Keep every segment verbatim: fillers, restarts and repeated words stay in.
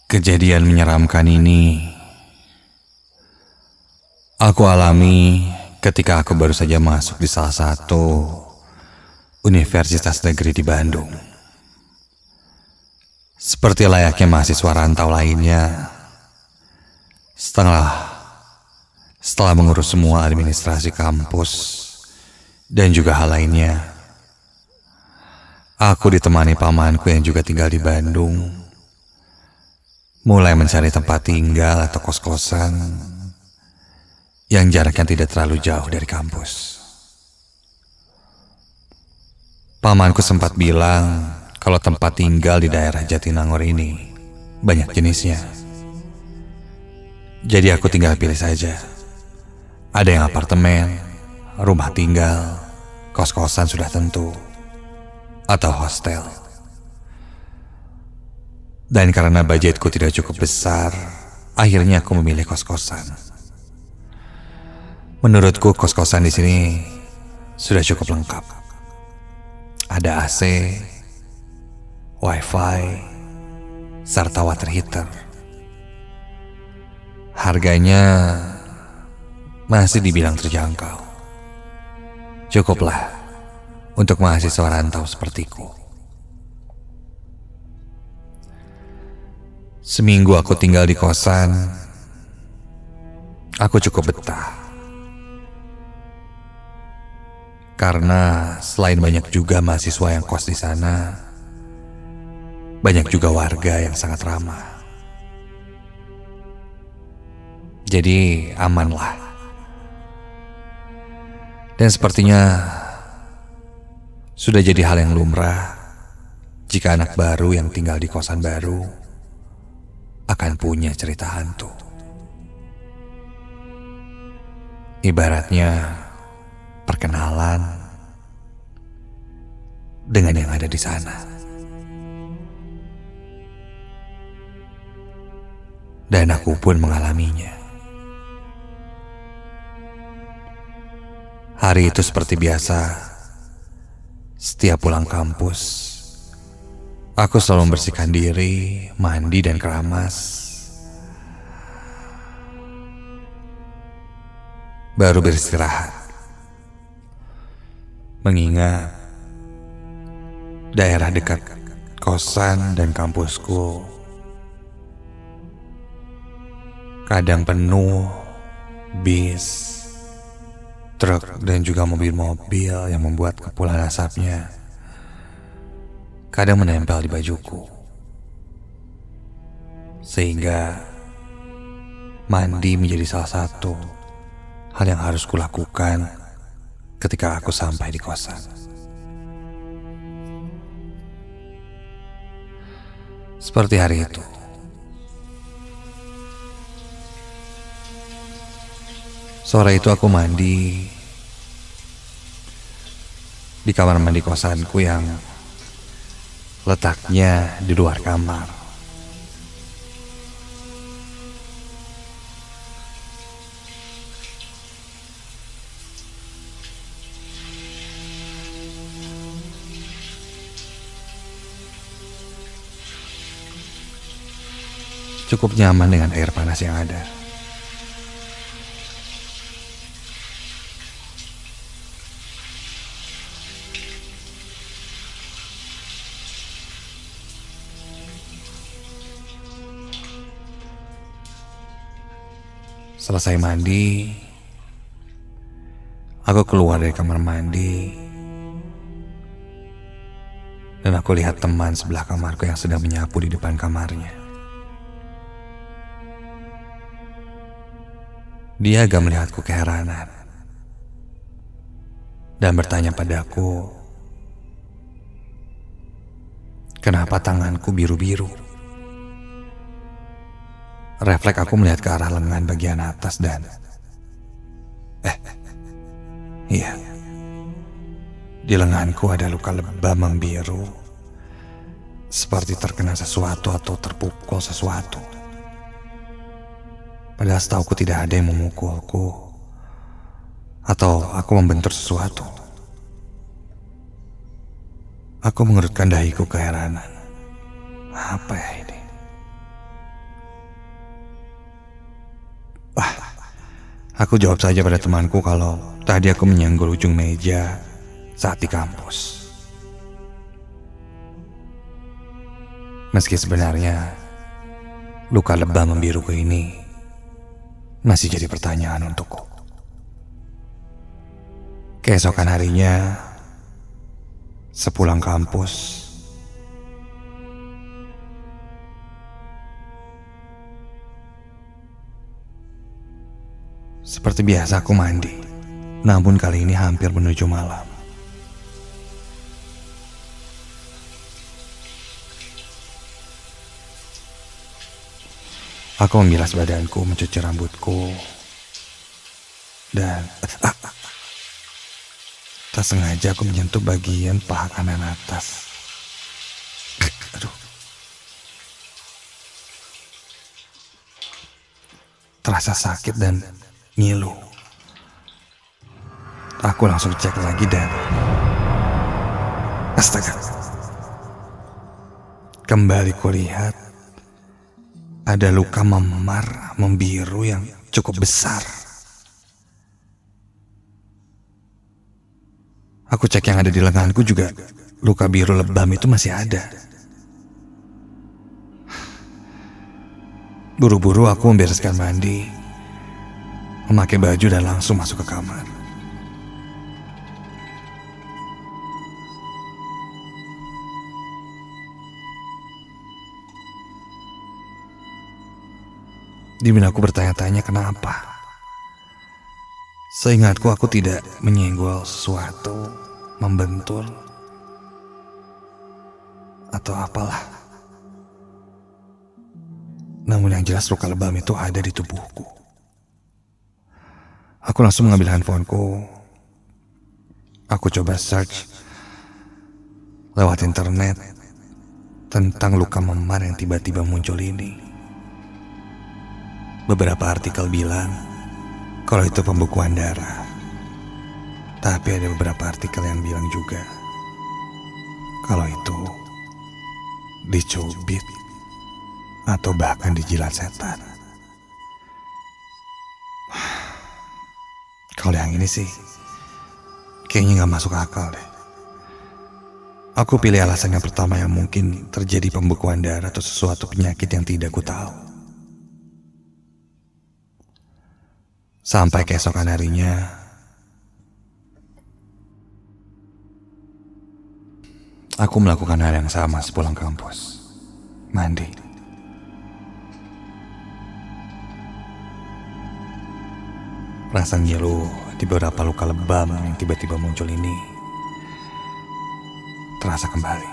Kejadian menyeramkan ini aku alami ketika aku baru saja masuk di salah satu universitas negeri di Bandung. Seperti layaknya mahasiswa rantau lainnya, setelah setelah mengurus semua administrasi kampus dan juga hal lainnya, aku ditemani pamanku yang juga tinggal di Bandung mulai mencari tempat tinggal atau kos-kosan yang jaraknya tidak terlalu jauh dari kampus. Pamanku sempat bilang kalau tempat tinggal di daerah Jatinangor ini banyak jenisnya. Jadi aku tinggal pilih saja. Ada yang apartemen, rumah tinggal, kos-kosan sudah tentu, atau hostel. Dan karena budgetku tidak cukup besar, akhirnya aku memilih kos-kosan. Menurutku kos-kosan di sini sudah cukup lengkap. Ada A C, wifi, serta water heater. Harganya masih dibilang terjangkau. Cukuplah untuk mahasiswa rantau sepertiku. Seminggu aku tinggal di kosan, aku cukup betah. Karena selain banyak juga mahasiswa yang kos di sana, banyak juga warga yang sangat ramah. Jadi amanlah. Dan sepertinya sudah jadi hal yang lumrah jika anak baru yang tinggal di kosan baru akan punya cerita hantu. Ibaratnya perkenalan dengan yang ada di sana. Dan aku pun mengalaminya. Hari itu seperti biasa, setiap pulang kampus, aku selalu membersihkan diri, mandi dan keramas. Baru beristirahat. Mengingat daerah dekat kosan dan kampusku kadang penuh bis, truk dan juga mobil-mobil yang membuat kepulan asapnya kadang menempel di bajuku. Sehingga mandi menjadi salah satu hal yang harus kulakukan ketika aku sampai di kosan. Seperti hari itu, sore itu aku mandi di kamar mandi kosanku yang letaknya di luar kamar. Cukup nyaman dengan air panas yang ada. Selesai mandi, aku keluar dari kamar mandi dan aku lihat teman sebelah kamarku yang sedang menyapu di depan kamarnya. Dia agak melihatku keheranan dan bertanya padaku, kenapa tanganku biru-biru? Refleks aku melihat ke arah lengan bagian atas dan Eh, iya, di lenganku ada luka lebam membiru, seperti terkena sesuatu atau terpukul sesuatu. Padahal setauku tidak ada yang memukulku atau aku membentur sesuatu. Aku mengerutkan dahiku keheranan. Apa ya ini? Aku jawab saja pada temanku kalau tadi aku menyenggol ujung meja saat di kampus. Meski sebenarnya luka lebam membiruku ini masih jadi pertanyaan untukku. Keesokan harinya, sepulang kampus, seperti biasa aku mandi, namun kali ini hampir menuju malam. Aku membilas badanku, mencuci rambutku, dan ah, ah, tak sengaja aku menyentuh bagian paha kanan atas. Aduh. Terasa sakit dan ngilu. Aku langsung cek lagi dan astaga, kembali kulihat ada luka memar membiru yang cukup besar. Aku cek yang ada di lenganku juga, luka biru lebam itu masih ada. Buru-buru aku membereskan mandi, memakai baju dan langsung masuk ke kamar. Di benakku bertanya-tanya kenapa. Seingatku aku tidak menyenggol sesuatu, membentur, atau apalah. Namun yang jelas luka lebam itu ada di tubuhku. Aku langsung mengambil handphoneku. Aku coba search lewat internet tentang luka memar yang tiba-tiba muncul ini. Beberapa artikel bilang kalau itu pembekuan darah. Tapi ada beberapa artikel yang bilang juga kalau itu dicubit atau bahkan dijilat setan. Kalau yang ini sih kayaknya gak masuk akal deh. Aku pilih alasan yang pertama yang mungkin terjadi pembekuan darah atau sesuatu penyakit yang tidak ku tahu. Sampai keesokan harinya, aku melakukan hal yang sama sepulang kampus. Mandi. Rasa ngilu di beberapa luka lebam yang tiba-tiba muncul ini terasa kembali.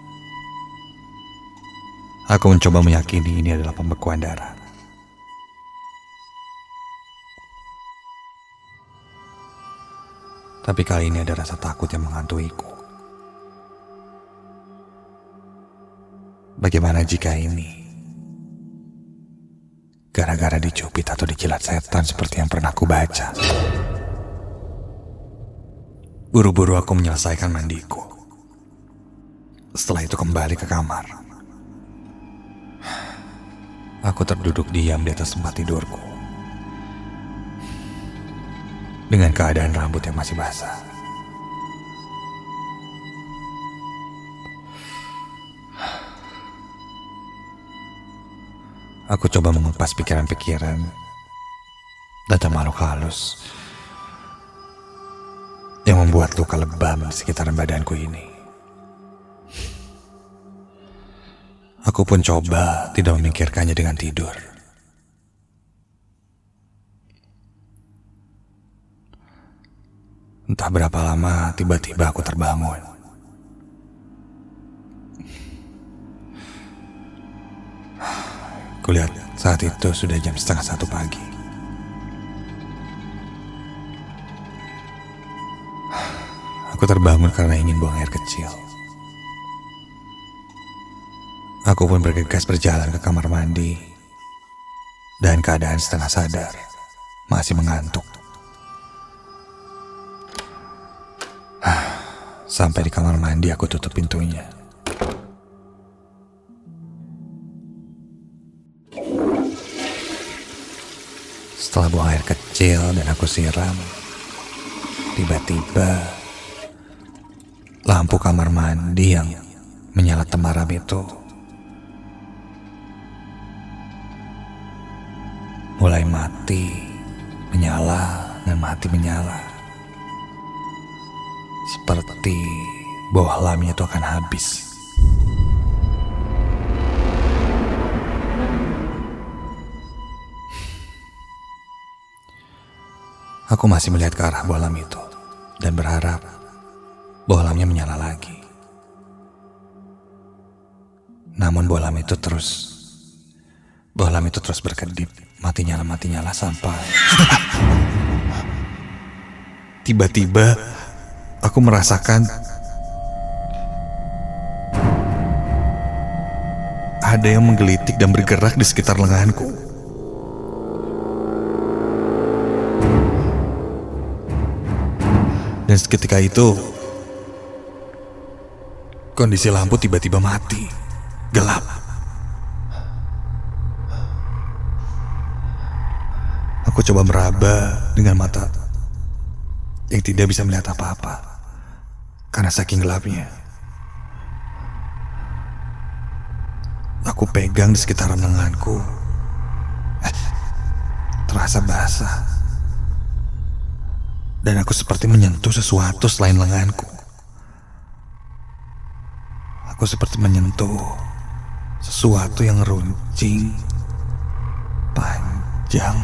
Aku mencoba meyakini ini adalah pembekuan darah. Tapi kali ini ada rasa takut yang menghantuiku. Bagaimana jika ini gara-gara dicubit atau dijilat setan seperti yang pernah aku baca? Buru-buru aku menyelesaikan mandiku. Setelah itu kembali ke kamar. Aku terduduk diam di atas tempat tidurku, dengan keadaan rambut yang masih basah. Aku coba mengupas pikiran-pikiran dan makhluk halus yang membuat luka lebam di sekitaran badanku ini. Aku pun coba tidak memikirkannya dengan tidur. Entah berapa lama tiba-tiba aku terbangun. Kulihat saat itu sudah jam setengah satu pagi. Aku terbangun karena ingin buang air kecil. Aku pun bergegas berjalan ke kamar mandi. Dan keadaan setengah sadar, masih mengantuk. Sampai di kamar mandi aku tutup pintunya. Setelah buang air kecil dan aku siram, tiba-tiba lampu kamar mandi yang menyala temaram itu mulai mati, menyala, dan mati menyala. Seperti bohlamnya itu akan habis. Aku masih melihat ke arah bohlam itu dan berharap bohlamnya menyala lagi. Namun bohlam itu terus bohlam itu terus berkedip, mati nyala mati nyala sampai tiba-tiba aku merasakan ada yang menggelitik dan bergerak di sekitar lenganku. Dan seketika itu, kondisi lampu tiba-tiba mati, gelap. Aku coba meraba dengan mata yang tidak bisa melihat apa-apa, karena saking gelapnya. Aku pegang di sekitaran lenganku, eh, terasa basah. Dan aku seperti menyentuh sesuatu selain lenganku. Aku seperti menyentuh sesuatu yang runcing, panjang.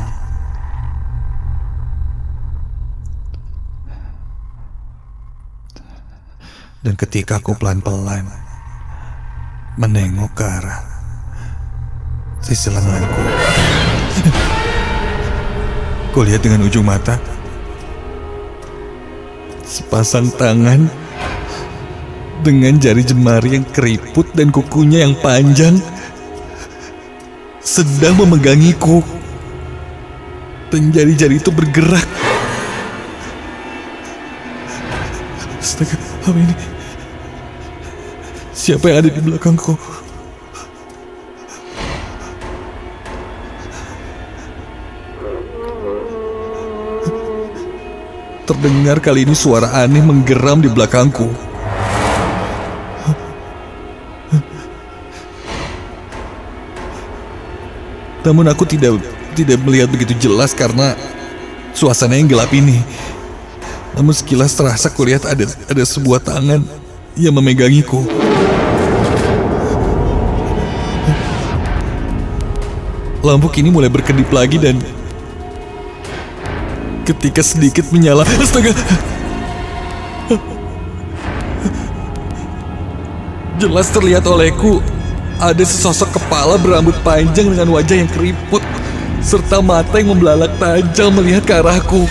Dan ketika aku pelan-pelan menengok ke arah sisi lenganku, kulihat dengan ujung mata sepasang tangan dengan jari jemari yang keriput dan kukunya yang panjang sedang memegangiku. Dan jari-jari itu bergerak. Astaga, apa ini? Siapa yang ada di belakangku? Terdengar kali ini suara aneh menggeram di belakangku. Namun aku tidak tidak melihat begitu jelas karena suasana yang gelap ini. Namun sekilas terasa kulihat ada ada sebuah tangan yang memegangiku. Lampu kini mulai berkedip lagi dan ketika sedikit menyala, astaga, jelas terlihat olehku ada sesosok kepala berambut panjang dengan wajah yang keriput serta mata yang membelalak tajam melihat ke arahku.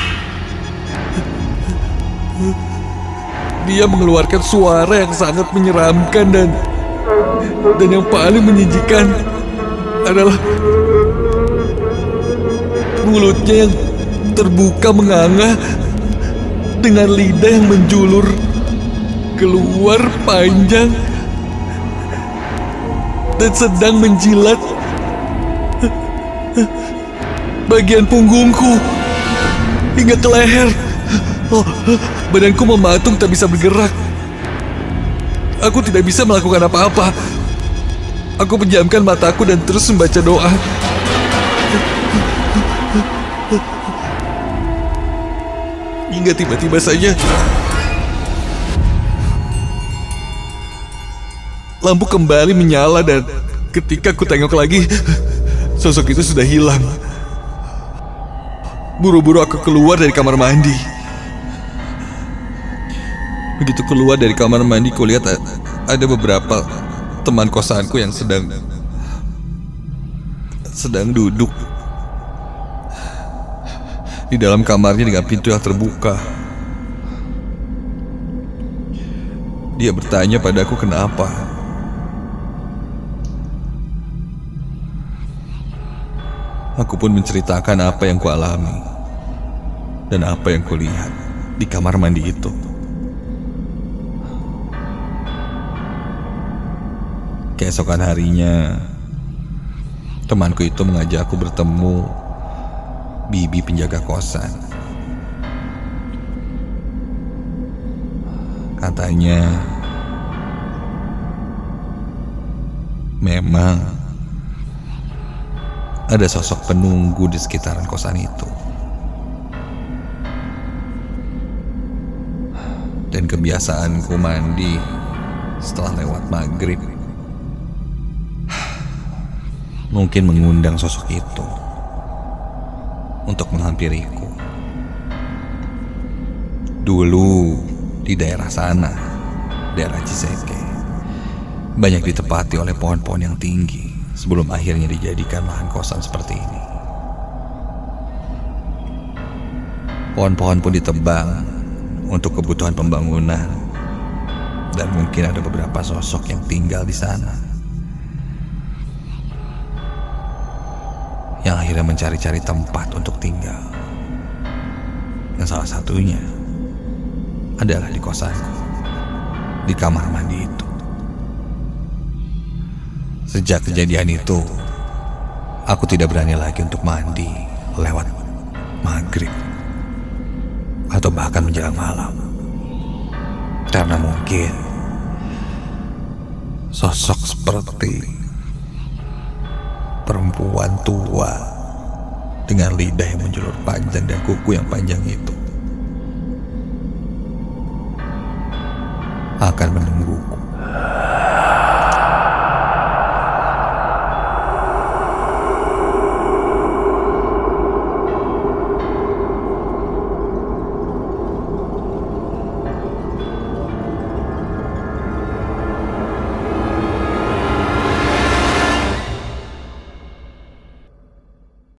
Dia mengeluarkan suara yang sangat menyeramkan dan dan yang paling menjijikan adalah mulutnya yang terbuka menganga dengan lidah yang menjulur keluar panjang dan sedang menjilat bagian punggungku hingga ke leher. Oh, badanku mematung tak bisa bergerak. Aku tidak bisa melakukan apa-apa. Aku pejamkan mataku dan terus membaca doa. Hingga tiba-tiba saja lampu kembali menyala dan ketika aku tengok lagi, sosok itu sudah hilang. Buru-buru aku keluar dari kamar mandi. Begitu keluar dari kamar mandi, kulihat ada beberapa teman kosanku yang sedang sedang duduk di dalam kamarnya dengan pintu yang terbuka. Dia bertanya padaku kenapa. Aku pun menceritakan apa yang kualami dan apa yang kulihat di kamar mandi itu. Keesokan harinya, temanku itu mengajak aku bertemu bibi penjaga kosan. Katanya memang ada sosok penunggu di sekitaran kosan itu. Dan kebiasaanku mandi setelah lewat maghrib mungkin mengundang sosok itu untuk menghampiriku. Dulu di daerah sana, daerah Ciseke, banyak ditepati oleh pohon-pohon yang tinggi sebelum akhirnya dijadikan lahan kosan seperti ini. Pohon-pohon pun ditebang untuk kebutuhan pembangunan, dan mungkin ada beberapa sosok yang tinggal di sana yang akhirnya mencari-cari tempat untuk tinggal. Dan salah satunya adalah di kosanku, di kamar mandi itu. Sejak kejadian itu, aku tidak berani lagi untuk mandi lewat maghrib atau bahkan menjelang malam, karena mungkin sosok seperti perempuan tua dengan lidah yang menjulur panjang dan kuku yang panjang itu akan menunggu